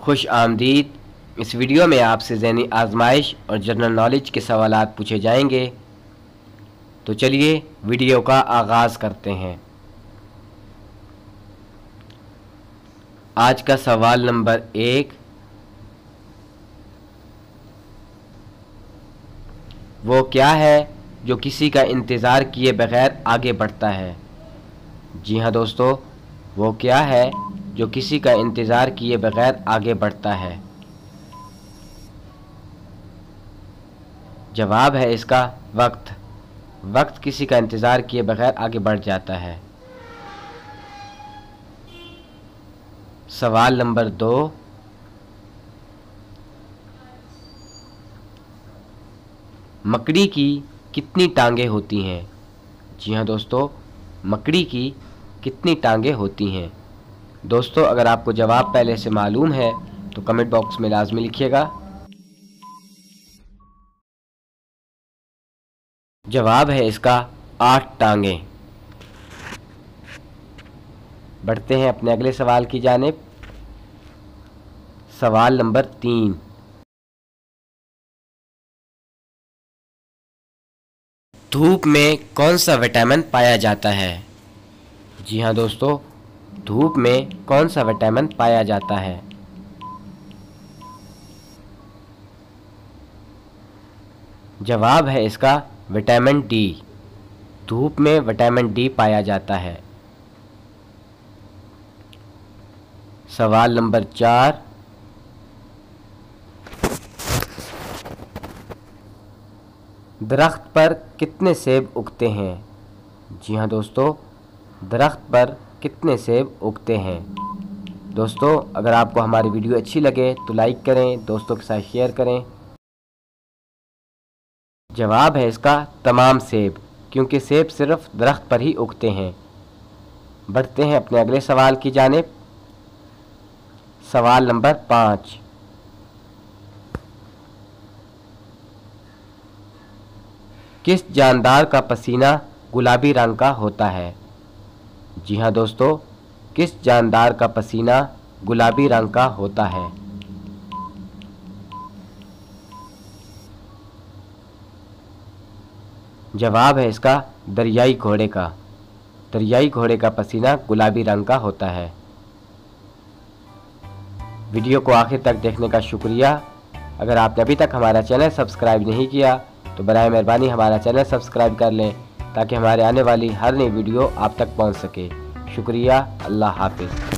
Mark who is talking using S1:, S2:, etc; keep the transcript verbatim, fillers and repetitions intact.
S1: खुश आमदीद। इस वीडियो में आपसे ज़हनी आजमाइश और जनरल नॉलेज के सवालात पूछे जाएंगे। तो चलिए वीडियो का आगाज़ करते हैं। आज का सवाल नंबर एक, वो क्या है जो किसी का इंतज़ार किए बगैर आगे बढ़ता है? जी हाँ दोस्तों, वो क्या है जो किसी का इंतज़ार किए बगैर आगे बढ़ता है? जवाब है इसका वक्त। वक्त किसी का इंतज़ार किए बगैर आगे बढ़ जाता है। सवाल नंबर दो, मकड़ी की कितनी टांगें होती हैं? जी हाँ दोस्तों, मकड़ी की कितनी टांगें होती हैं? दोस्तों, अगर आपको जवाब पहले से मालूम है तो कमेंट बॉक्स में लाजमी लिखिएगा। जवाब है इसका आठ टांगें। बढ़ते हैं अपने अगले सवाल की जानिब। सवाल नंबर तीन, धूप में कौन सा विटामिन पाया जाता है? जी हाँ दोस्तों, धूप में कौन सा विटामिन पाया जाता है? जवाब है इसका विटामिन डी। धूप में विटामिन डी पाया जाता है। सवाल नंबर चार, दरख्त पर कितने सेब उगते हैं? जी हाँ दोस्तों, दरख्त पर कितने सेब उगते हैं? दोस्तों, अगर आपको हमारी वीडियो अच्छी लगे तो लाइक करें, दोस्तों के साथ शेयर करें। जवाब है इसका तमाम सेब, क्योंकि सेब सिर्फ दरख्त पर ही उगते हैं। बढ़ते हैं अपने अगले सवाल की जानिब। सवाल नंबर पाँच, किस जानदार का पसीना गुलाबी रंग का होता है? जी हाँ दोस्तों, किस जानदार का पसीना गुलाबी रंग का होता है? जवाब है इसका दरियाई घोड़े का। दरियाई घोड़े का पसीना गुलाबी रंग का होता है। वीडियो को आखिर तक देखने का शुक्रिया। अगर आपने अभी तक हमारा चैनल सब्सक्राइब नहीं किया तो बराए मेहरबानी हमारा चैनल सब्सक्राइब कर लें, ताकि हमारे आने वाली हर नई वीडियो आप तक पहुंच सके। शुक्रिया। अल्लाह हाफिज़।